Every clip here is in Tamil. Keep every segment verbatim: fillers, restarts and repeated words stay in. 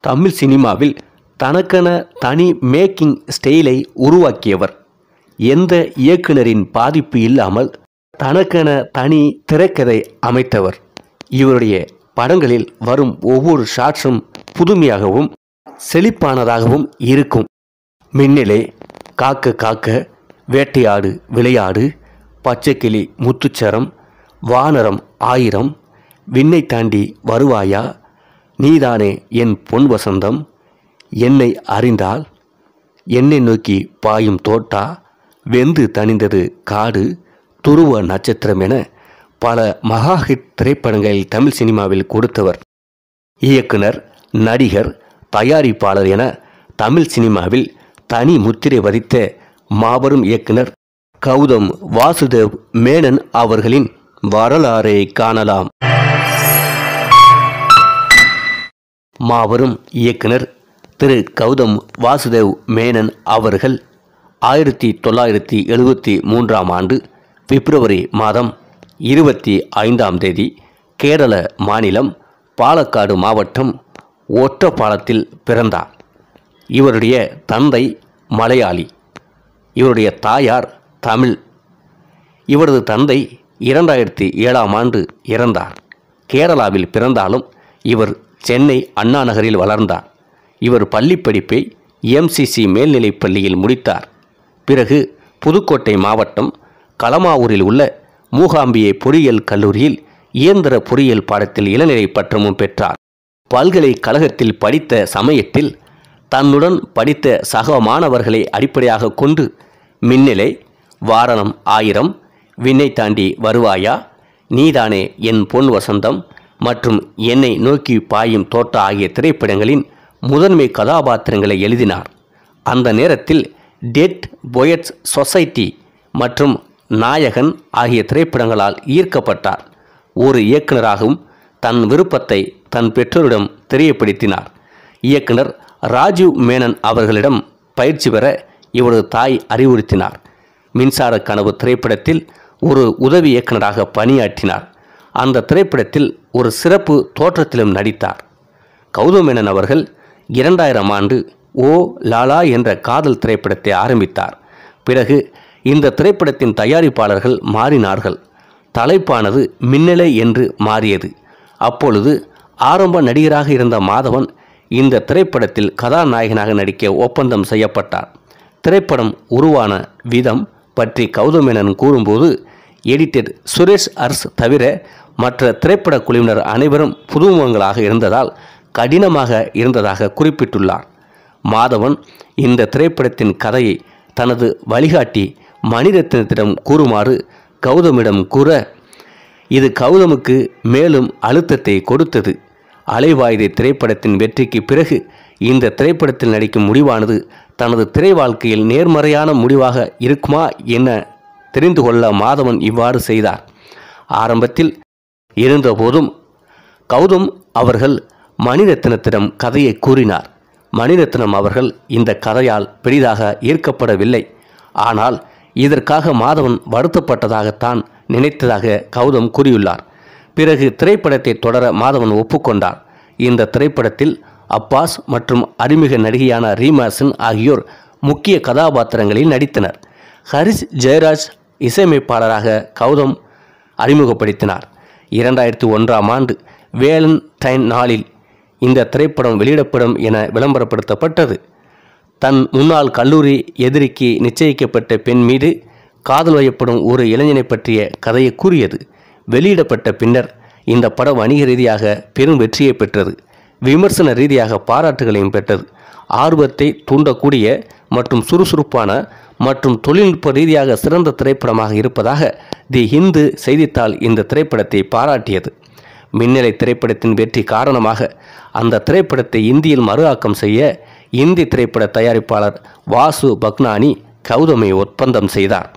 தமிழ் சினிமாவில் தனக்கென தனி மேக்கிங் ஸ்டைலை உருவாக்கியவர். எந்த இயக்குனரின் பாதிப்பு இல்லாமல் தனக்கென தனி திரைக்கதை அமைத்தவர். இவருடைய படங்களில் வரும் ஒவ்வொரு ஷாட்ஸும் புதுமையாகவும் செழிப்பானதாகவும் இருக்கும். மின்னலே, காக்க காக்க, வேட்டையாடு விளையாடு, பச்சைக்கிளி முத்துச்சரம், வானரம் ஆயிரம், விண்ணை தாண்டி வருவாயா, நீதானே என் பொன் வசந்தம், என்னை அறிந்தால், என்னை நோக்கி பாயும் தோட்டா, வெந்து தணிந்தது காடு, துருவ நட்சத்திரம் என பல மகா ஹிட் திரைப்படங்களில் தமிழ் சினிமாவில் கொடுத்தவர். இயக்குனர், நடிகர், தயாரிப்பாளர் என தமிழ் சினிமாவில் தனி முத்திரை பதித்த மாபெரும் இயக்குனர் கௌதம் வாசுதேவ் மேனன் அவர்களின் வரலாறை காணலாம். மாபெரும் இயக்குனர் திரு கௌதம் வாசுதேவ் மேனன் அவர்கள் ஆயிரத்தி தொள்ளாயிரத்தி எழுபத்தி மூன்றாம் ஆண்டு பிப்ரவரி மாதம் இருபத்தி ஐந்தாம் தேதி கேரள மாநிலம் பாலக்காடு மாவட்டம் ஒற்றப்பாலத்தில் பிறந்தார். இவருடைய தந்தை மலையாளி, இவருடைய தாயார் தமிழ். இவரது தந்தை இரண்டாயிரத்தி ஏழாம் ஆண்டு இறந்தார். கேரளாவில் பிறந்தாலும் இவர் சென்னை அண்ணா நகரில் வளர்ந்தார். இவர் பள்ளிப்படிப்பை எம்சிசி மேல்நிலைப் பள்ளியில் முடித்தார். பிறகு புதுக்கோட்டை மாவட்டம் களமாவூரில் உள்ள மூகாம்பிகை பொறியியல் கல்லூரியில் இயந்திர பொறியியல் பாடத்தில் இளநிலை பட்டமும் பெற்றார். பல்கலைக்கழகத்தில் படித்த சமயத்தில் தன்னுடன் படித்த சக மாணவர்களை அடிப்படையாக கொண்டு மின்னலே, வாரணம் ஆயிரம், விண்ணை தாண்டி வருவாயா, நீதானே என் பொன் வசந்தம் மற்றும் என்னை நோக்கி பாயும் தோட்டா ஆகிய திரைப்படங்களின் முதன்மை கதாபாத்திரங்களை எழுதினார். அந்த நேரத்தில் டெட் போயட்ஸ் சொசைட்டி மற்றும் நாயகன் ஆகிய திரைப்படங்களால் ஈர்க்கப்பட்டார். ஒரு இயக்குனராகவும் தன் விருப்பத்தை தன் பெற்றோரிடம் தெரியப்படுத்தினார். இயக்குனர் ராஜீவ் மேனன் அவர்களிடம் பயிற்சி பெற இவரது தாய் அறிவுறுத்தினார். மின்சார கனவு திரைப்படத்தில் ஒரு உதவி இயக்குனராக பணியாற்றினார். அந்த திரைப்படத்தில் ஒரு சிறப்பு தோற்றத்திலும் நடித்தார். கௌதம் மேனன் அவர்கள் இரண்டாயிரம் ஆண்டு ஓ லாலா என்ற காதல் திரைப்படத்தை ஆரம்பித்தார். பிறகு இந்த திரைப்படத்தின் தயாரிப்பாளர்கள் மாறினார்கள். தலைப்பானது மின்னலே என்று மாறியது. அப்பொழுது ஆரம்ப நடிகராக இருந்த மாதவன் இந்த திரைப்படத்தில் கதாநாயகனாக நடிக்க ஒப்பந்தம் செய்யப்பட்டார். திரைப்படம் உருவான விதம் பற்றி கௌதம் மேனன் கூறும்போது, எடிட்டர் சுரேஷ் அர்ஸ் தவிர மற்ற திரைப்பட குழுவினர் அனைவரும் புதுமுகங்களாக இருந்ததால் கடினமாக இருந்ததாக குறிப்பிட்டுள்ளார். மாதவன் இந்த திரைப்படத்தின் கதையை தனது வழிகாட்டி மணிரத்னத்திடம் கூறுமாறு கௌதமிடம் கூற, இது கௌதமுக்கு மேலும் அழுத்தத்தை கொடுத்தது. அலைவாயுதை திரைப்படத்தின் வெற்றிக்கு பிறகு இந்த திரைப்படத்தில் நடிக்கும் முடிவானது தனது திரை வாழ்க்கையில் நேர்மறையான முடிவாக இருக்குமா என தெரிந்து கொள்ள மாதவன் இவ்வாறு செய்தார். ஆரம்பத்தில் இருந்தபோதும் கௌதம் அவர்கள் மணிரத்னத்திடம் கதையை கூறினார். மணிரத்னம் அவர்கள் இந்த கதையால் பெரிதாக ஈர்க்கப்படவில்லை. ஆனால் இதற்காக மாதவன் வருத்தப்பட்டதாகத்தான் நினைத்ததாக கௌதம் கூறியுள்ளார். பிறகு திரைப்படத்தை தொடர மாதவன் ஒப்புக்கொண்டார். இந்த திரைப்படத்தில் அப்பாஸ் மற்றும் அறிமுக நடிகையான ரீமாசன் ஆகியோர் முக்கிய கதாபாத்திரங்களில் நடித்தனர். ஹரிஸ் ஜெயராஜ் இசையமைப்பாளராக கௌதம் அறிமுகப்படுத்தினார். இரண்டாயிரத்தி ஒன்றாம் ஆண்டு வேலண்டைன் நாளில் இந்த திரைப்படம் வெளியிடப்படும் என விளம்பரப்படுத்தப்பட்டது. தன் முன்னாள் கல்லூரி எதிரிக்கு நிச்சயிக்கப்பட்ட பெண் மீது காதல் வயப்படும் ஒரு இளைஞனை பற்றிய கதையை கூறியது. வெளியிடப்பட்ட பின்னர் இந்த படம் வணிக ரீதியாக பெரும் வெற்றியை பெற்றது. விமர்சன ரீதியாக பாராட்டுகளையும் பெற்றது. ஆர்வத்தை தூண்டக்கூடிய மற்றும் சுறுசுறுப்பான மற்றும் தொழில்நுட்ப ரீதியாக சிறந்த திரைப்படமாக இருப்பதாக தி ஹிந்து செய்தித்தாள் இந்த திரைப்படத்தை பாராட்டியது. மின்னலை திரைப்படத்தின் வெற்றி காரணமாக அந்த திரைப்படத்தை இந்தியில் மறு ஆக்கம் செய்ய இந்தி திரைப்பட தயாரிப்பாளர் வாசு பக்னானி கௌதமை ஒப்பந்தம் செய்தார்.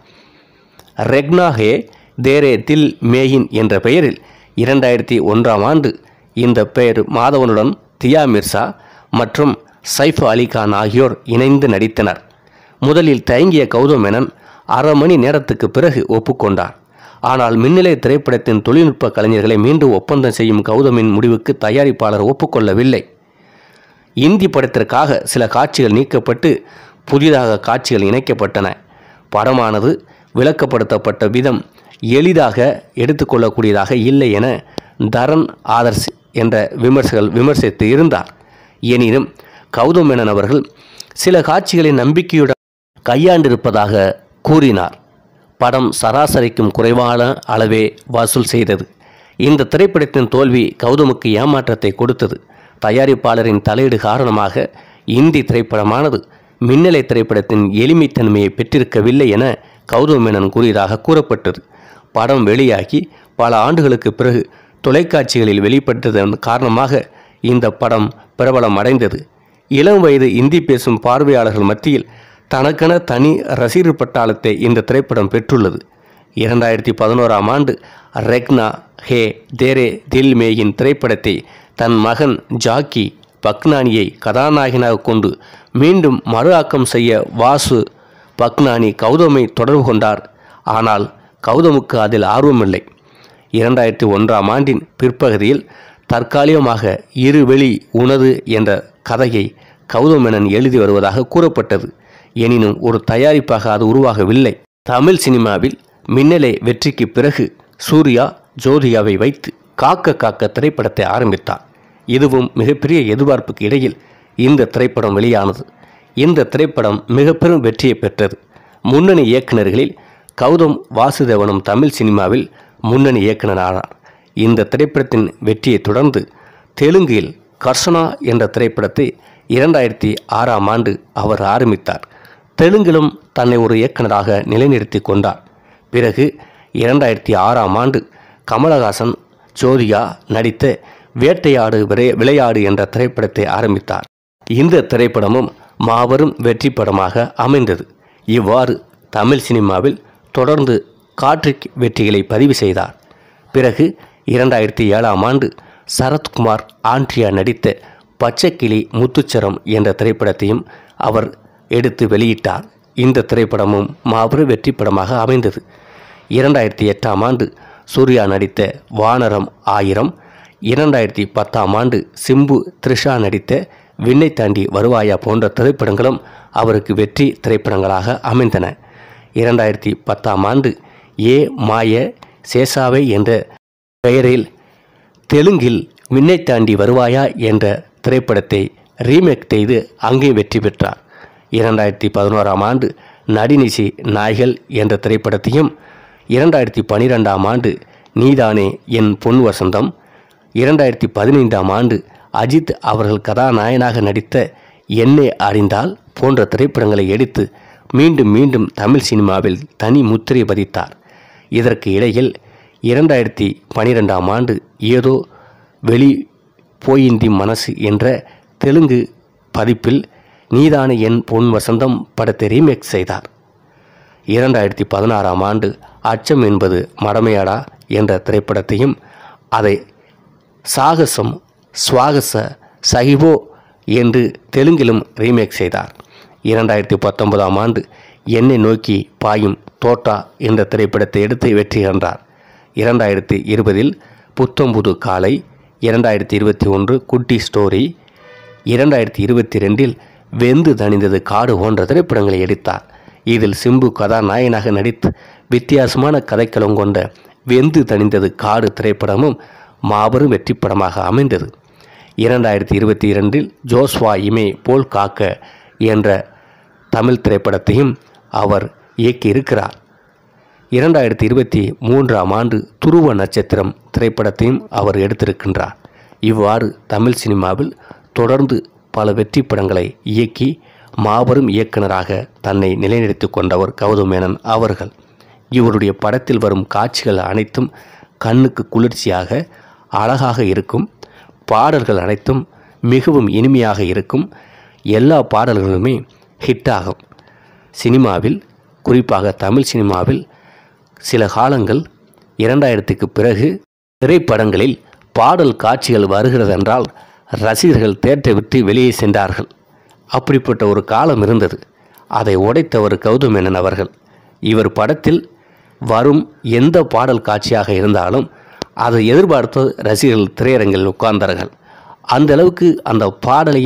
ரெக்னா ஹே தேரே தில் மேயின் என்ற பெயரில் இரண்டாயிரத்தி ஒன்றாம் ஆண்டு இந்த பெயர் மாதவனுடன் தியா மிர்சா மற்றும் சைஃப் அலி கான் ஆகியோர் இணைந்து நடித்தனர். முதலில் தயங்கிய கௌதம் மேனன் அரை மணி நேரத்துக்கு பிறகு ஒப்புக்கொண்டார். ஆனால் மின்னலை திரைப்படத்தின் தொழில்நுட்ப கலைஞர்களை மீண்டும் ஒப்பந்தம் செய்யும் கௌதமின் முடிவுக்கு தயாரிப்பாளர் ஒப்புக்கொள்ளவில்லை. இந்தி படத்திற்காக சில காட்சிகள் நீக்கப்பட்டு புதிதாக காட்சிகள் இணைக்கப்பட்டன. படமானது விளக்கப்படுத்தப்பட்ட விதம் எளிதாக எடுத்துக்கொள்ளக்கூடியதாக இல்லை என தரன் ஆதர்ஸ் என்ற விமர்சகர்கள் விமர்சித்து இருந்தார். எனினும் கௌதம் மேனன் அவர்கள் சில காட்சிகளை நம்பிக்கையுடன் கையாண்டிருப்பதாக கூறினார். படம் சராசரிக்கும் குறைவான அளவே வசூல் செய்தது. இந்த திரைப்படத்தின் தோல்வி கௌதமுக்கு ஏமாற்றத்தை கொடுத்தது. தயாரிப்பாளரின் தலையீடு காரணமாக இந்தி திரைப்படமானது மின்னலை திரைப்படத்தின் எளிமைத்தன்மையை பெற்றிருக்கவில்லை என கௌதம் மேனன் கூறியதாக கூறப்பட்டது. படம் வெளியாகி பல ஆண்டுகளுக்கு பிறகு தொலைக்காட்சிகளில் வெளிப்பட்டதன் காரணமாக இந்த படம் பிரபலம் அடைந்தது. இளம் வயது இந்தி பேசும் பார்வையாளர்கள் மத்தியில் தனக்கென தனி ரசிகர் பட்டாளத்தை இந்த திரைப்படம் பெற்றுள்ளது. இரண்டாயிரத்தி பதினோராம் ஆண்டு ரெக்னா ஹே தேரே தில் மேயின் திரைப்படத்தை தன் மகன் ஜாக்கி பக்னானியை கதாநாயகனாக கொண்டு மீண்டும் மறு ஆக்கம் செய்ய வாசு பக்னானி கௌதமை தொடர்பு கொண்டார். ஆனால் கௌதமுக்கு அதில் ஆர்வமில்லை. இரண்டாயிரத்தி ஒன்றாம் ஆண்டின் பிற்பகுதியில் தற்காலிகமாக இருவெளி உனது என்ற கதையை கௌதம் மேனன் எழுதி வருவதாக கூறப்பட்டது. எனினும் ஒரு தயாரிப்பாக அது உருவாகவில்லை. தமிழ் சினிமாவில் மின்னலை வெற்றிக்கு பிறகு சூர்யா ஜோதிகாவை வைத்து காக்க காக்க திரைப்படத்தை ஆரம்பித்தார். இதுவும் மிகப்பெரிய எதிர்பார்ப்புக்கு இடையில் இந்த திரைப்படம் வெளியானது. இந்த திரைப்படம் மிக பெரும் வெற்றியை பெற்றது. முன்னணி இயக்குநர்களில் கௌதம் வாசுதேவனும் தமிழ் சினிமாவில் முன்னணி இயக்குநரானார். இந்த திரைப்படத்தின் வெற்றியை தொடர்ந்து தெலுங்கில் கர்ஷனா என்ற திரைப்படத்தை இரண்டாயிரத்தி ஆறாம் ஆண்டு அவர் ஆரம்பித்தார். தெலுங்கிலும் தன்னை ஒரு இயக்குநராக நிலைநிறுத்தி கொண்டார். பிறகு இரண்டாயிரத்தி ஆறாம் ஆண்டு கமலஹாசன் ஜோதிகா நடித்த வேட்டையாடு விளையாடு என்ற திரைப்படத்தை ஆரம்பித்தார். இந்த திரைப்படமும் மாபெரும் வெற்றி படமாக அமைந்தது. இவ்வாறு தமிழ் சினிமாவில் தொடர்ந்து காட்ரிக் வெற்றிகளை பதிவு செய்தார். பிறகு இரண்டாயிரத்தி ஏழாம் ஆண்டு சரத்குமார் ஆண்ட்ரியா நடித்த பச்சைக்கிளி முத்துச்சரம் என்ற திரைப்படத்தையும் அவர் எடுத்து வெளியிட்டார். இந்த திரைப்படமும் மாபெரும் வெற்றி படமாக அமைந்தது. இரண்டாயிரத்தி எட்டாம் ஆண்டு சூர்யா நடித்த வானரம் ஆயிரம், இரண்டாயிரத்தி பத்தாம் ஆண்டு சிம்பு த்ரிஷா நடித்த விண்ணை தாண்டி வருவாயா போன்ற திரைப்படங்களும் அவருக்கு வெற்றி திரைப்படங்களாக அமைந்தன. இரண்டாயிரத்தி பத்தாம் ஆண்டு ஏ மாய சேசாவை என்ற பெயரில் தெலுங்கில் விண்ணை தாண்டி வருவாயா என்ற திரைப்படத்தை ரீமேக் செய்து அங்கே வெற்றி பெற்றார். இரண்டாயிரத்தி பதினோராம் ஆண்டு நடினிசி நாய்கள் என்ற திரைப்படத்தையும், இரண்டாயிரத்தி பன்னிரெண்டாம் ஆண்டு நீதானே என் பொன் வசந்தம், இரண்டாயிரத்தி பதினைந்தாம் ஆண்டு அஜித் அவர்கள் கதாநாயகனாக நடித்த என்னை அறிந்தால் போன்ற திரைப்படங்களை எடுத்து மீண்டும் மீண்டும் தமிழ் சினிமாவில் தனி முத்திரை பதித்தார். இதற்கு இடையில் இரண்டாயிரத்தி பன்னிரெண்டாம் ஆண்டு ஏதோ வெளி போயிந்தி மனசு என்ற தெலுங்கு பதிப்பில் நீதானே என் பொன் வசந்தம் படத்தை ரீமேக் செய்தார். இரண்டாயிரத்தி பதினாறாம் ஆண்டு அச்சம் என்பது மடமையாடா என்ற திரைப்படத்தையும் அதை சாகசம் சுவாகச சகிபோ என்று தெலுங்கிலும் ரீமேக் செய்தார். இரண்டாயிரத்தி பத்தொன்பதாம் ஆண்டு என்னை நோக்கி பாயும் தோட்டா என்ற திரைப்படத்தை எடுத்து வெற்றி கண்டார். இரண்டாயிரத்தி இருபதில் புத்தம்புது காலை, இரண்டாயிரத்தி இருபத்தி ஒன்று குட்டி ஸ்டோரி, இரண்டாயிரத்தி இருபத்தி ரெண்டில் வெந்து தணிந்தது காடு போன்ற திரைப்படங்களை எடுத்தார். இதில் சிம்பு கதாநாயகனாக நடித்து வித்தியாசமான கதைக்களம் கொண்ட வெந்து தணிந்தது காடு திரைப்படமும் மாபெரும் வெற்றி படமாக அமைந்தது. இரண்டாயிரத்தி இருபத்தி இரண்டில் ஜோஸ்வா இமே போல் காக்க என்ற தமிழ் திரைப்படத்தையும் அவர் இயக்கியிருக்கிறார். இரண்டாயிரத்தி இருபத்தி மூன்றாம் ஆண்டு துருவ நட்சத்திரம் திரைப்படத்தையும் அவர் எடுத்திருக்கின்றார். இவ்வாறு தமிழ் சினிமாவில் தொடர்ந்து பல வெற்றி படங்களை இயக்கி மாபெரும் இயக்குனராக தன்னை நிலைநிறுத்தி கொண்டவர் கௌதம் மேனன் அவர்கள். இவருடைய படத்தில் வரும் காட்சிகள் அனைத்தும் கண்ணுக்கு குளிர்ச்சியாக அழகாக இருக்கும். பாடல்கள் அனைத்தும் மிகவும் இனிமையாக இருக்கும். எல்லா பாடல்களுமே ஹிட்டாகும். சினிமாவில், குறிப்பாக தமிழ் சினிமாவில் சில காலங்கள் இரண்டாயிரத்துக்கு பிறகு திரைப்படங்களில் பாடல் காட்சிகள் வருகிறதென்றால் ரசிகர்கள் தேட்டரை விட்டு வெளியே சென்றார்கள். அப்படிப்பட்ட ஒரு காலம் இருந்தது. அதை உடைத்தவர் கௌதம் மேனன் அவர்கள். இவர் படத்தில் வரும் எந்த பாடல் காட்சியாக இருந்தாலும் அதை எதிர்பார்த்து ரசிகர்கள் திரையரங்கில் உட்கார்ந்தார்கள். அந்த அளவுக்கு அந்த பாடலையும்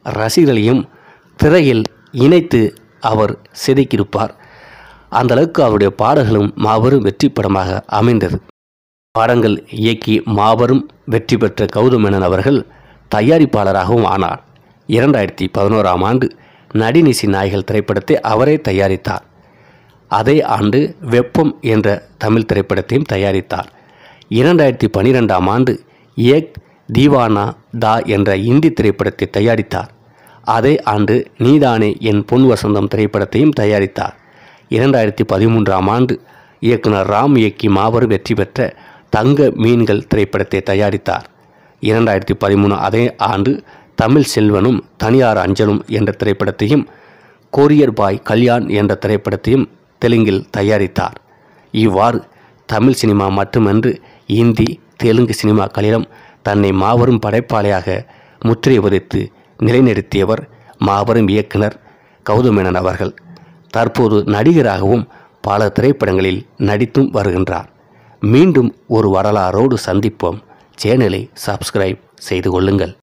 ரசிகர்களையும் திரையில் இணைத்து அவர் செதுக்கியிருப்பார். அந்த அளவுக்கு அவருடைய பாடல்களும் மாபெரும் வெற்றி படமாக அமைந்தது. பாடங்கள் இயக்கி மாபெரும் வெற்றி பெற்ற கௌதம் மேனன் அவர்கள் தயாரிப்பாளராகவும் ஆனார். இரண்டாயிரத்தி பதினோராம் ஆண்டு நடினிசி நாய்கள் திரைப்படத்தை அவரே தயாரித்தார். அதே ஆண்டு வெப்பம் என்ற தமிழ் திரைப்படத்தையும் தயாரித்தார். இரண்டாயிரத்தி பன்னிரெண்டாம் ஆண்டு ஏக் தீவானா தா என்ற இந்தி திரைப்படத்தை தயாரித்தார். அதே ஆண்டு நீதானே என் பொன் வசந்தம் திரைப்படத்தையும் தயாரித்தார். இரண்டாயிரத்தி பதிமூன்றாம் ஆண்டு இயக்குனர் ராம் இயக்கி மாபெரும் வெற்றி பெற்ற தங்க மீன்கள் திரைப்படத்தை தயாரித்தார். இரண்டாயிரத்தி பதிமூணு அதே ஆண்டு தமிழ் செல்வனும் தனியார் அஞ்சலும் என்ற திரைப்படத்தையும் கொரியர் பாய் கல்யாண் என்ற திரைப்படத்தையும் தெலுங்கில் தயாரித்தார். இவ்வாறு தமிழ் சினிமா மட்டுமன்று இந்தி தெலுங்கு சினிமாக்களிலும் தன்னை மாபெரும் படைப்பாளியாக முத்திரை பதித்து நிலைநிறுத்தியவர் மாபெரும் இயக்குனர் கௌதம் மேனன் அவர்கள். தற்போது நடிகராகவும் பல திரைப்படங்களில் நடித்தும் வருகின்றார். மீண்டும் ஒரு வரலாறோடு சந்திப்போம். சேனலை சப்ஸ்கிரைப் செய்து கொள்ளுங்கள்.